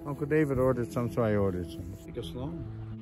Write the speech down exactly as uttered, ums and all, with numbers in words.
Uncle David ordered some, so I ordered some. Take it slow.